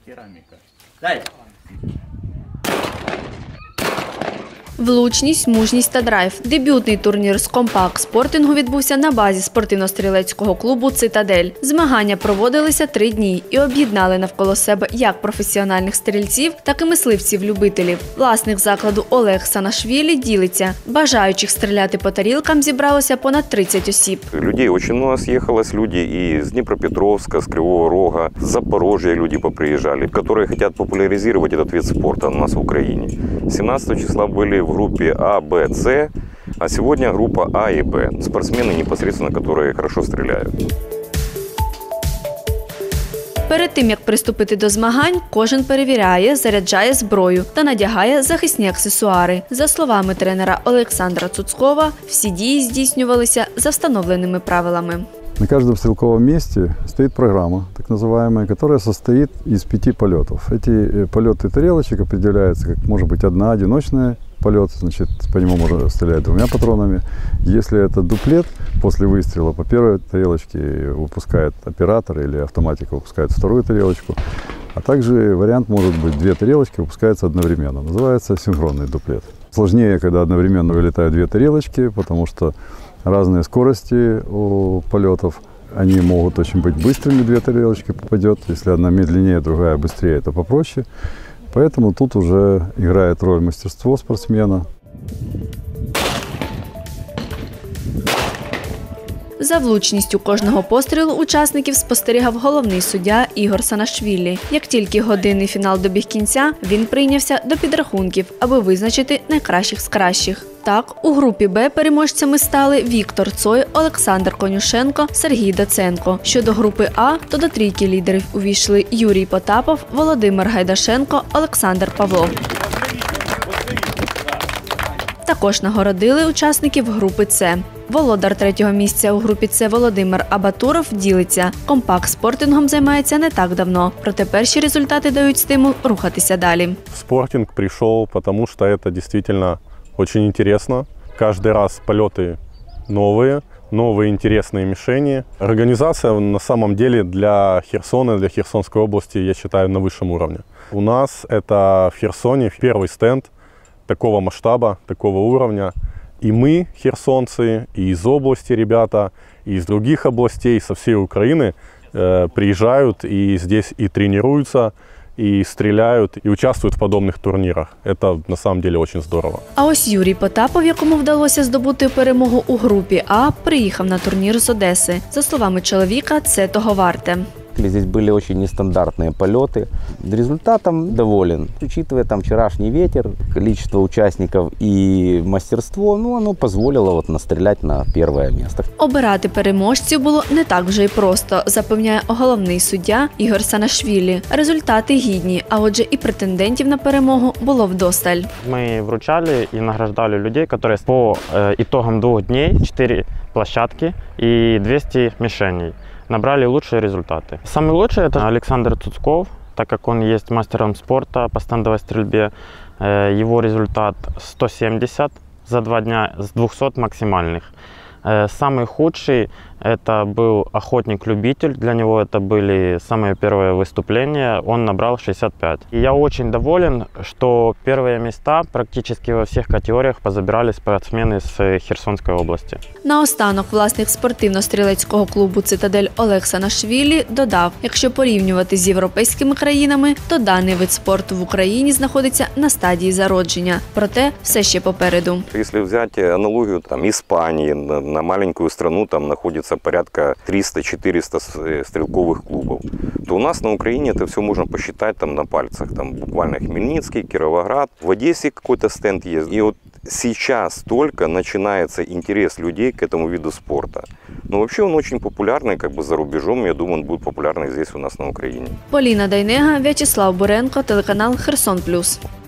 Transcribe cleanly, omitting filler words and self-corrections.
Керамика. Влучність, мужність та драйв. Дебютний турнір з компакт-спортингу відбувся на базі спортивно-стрілецького клубу «Цитадель». Змагання проводилися 3 дні і об'єднали навколо себе як професіональних стрільців, так і мисливців-любителів. Власник закладу Олег Санашвілі ділиться. Бажаючих стріляти по тарілкам зібралося понад 30 осіб. Людей дуже багато з'їхалось, люди із Дніпропетровська, з Кривого Рога, з Запорожжя люди поприїжджали, які хочуть популяризувати цей вид спорту у нас в Україні. 17 числа були в группе А, Б, С, а сегодня группа А и Б. Спортсмены непосредственно, которые хорошо стреляют. Перед тим, як приступити до змагань, кожен перевіряє, заряджає зброю та надягає захисні аксесуари. За словами тренера Олександра Цуцкова, всі дії здійснювалися за встановленими правилами. На каждом стрелковом месте стоит программа, так называемая, которая состоит из 5 полетов. Эти полеты тарелочек определяются, как может быть одиночная полет, значит, по нему можно стрелять 2 патронами. Если это дуплет, после выстрела по первой тарелочке выпускает оператор или автоматика выпускает вторую тарелочку. А также вариант может быть 2 тарелочки выпускаются одновременно. Называется синхронный дуплет. Сложнее, когда одновременно вылетают 2 тарелочки, потому что разные скорости у полетов. Они могут очень быть быстрыми, 2 тарелочки попадет. Если одна медленнее, другая быстрее, это попроще. Поэтому тут уже играет роль мастерство спортсмена. За влучністю кожного пострілу учасників спостерігав головний суддя Ігор Санашвілі. Як тільки годинний фінал добіг кінця, він прийнявся до підрахунків, аби визначити найкращих з кращих. Так, у групі Б переможцями стали Віктор Цой, Олександр Конюшенко, Сергій Доценко. Щодо групи А, то до трійки лідерів увійшли Юрій Потапов, Володимир Гайдашенко, Олександр Павло. Також нагородили учасників групи С. Володар 3-го місця у групі С Володимир Абатуров ділиться. Компакт-спортингом займається не так давно, проте перші результати дають стимул рухатися далі. В спортинг прийшов, тому що це дійсно дуже цікаво. Кожен раз польоти нові интересные мишени. Организация на самом деле для Херсона, для Херсонской области, я считаю, на высшем уровне. У нас это в Херсоне первый стенд такого масштаба, такого уровня. И мы, херсонцы, и из области ребята, и из других областей, со всей Украины приезжают и здесь и тренируются, и стреляют, и участвуют в подобных турнирах. Это на самом деле очень здорово. А ось Юрій Потапов, якому вдалося здобути перемогу у групі А, приїхав на турнір з Одеси. За словами чоловіка, це того варте. Здесь были очень нестандартные полеты. Результатом доволен. Учитывая там вчерашний ветер, количество участников и мастерство, оно позволило настрелять на первое место. Обирати переможців було не так вже й просто, запевняє головний суддя Ігор Санашвілі. Результати гідні, а отже і претендентів на перемогу було вдосталь. Мы вручали и награждали людей, которые по итогам 2 дней 4 площадки и 200 мишеней набрали лучшие результаты. Самый лучший – это Александр Цуцков, так как он есть мастером спорта по стендовой стрельбе. Его результат 170 за 2 дня с 200 максимальных. Самый худший – это был охотник-любитель. Для него это были самые первые выступления. Он набрал 65. И я очень доволен, что первые места практически во всех категориях позабирали спортсмены с Херсонской области. Наостанок власник спортивно-стрілецького клубу «Цитадель» Олег Санашвілі додав, якщо порівнювати з європейськими країнами, то даний вид спорту в Україні знаходиться на стадії зародження. Проте все ще попереду. Якщо взяти аналогію Іспанії, на маленькую страну там находится порядка 300-400 стрелковых клубов, то у нас на Украине это все можно посчитать там на пальцах. Там буквально Хмельницкий, Кировоград, в Одессе какой-то стенд есть. И вот сейчас только начинается интерес людей к этому виду спорта. Но вообще он очень популярный за рубежом. Я думаю, он будет популярный здесь у нас на Украине. Поліна Дайнега, В'ячеслав Буренко, телеканал «Херсон Плюс».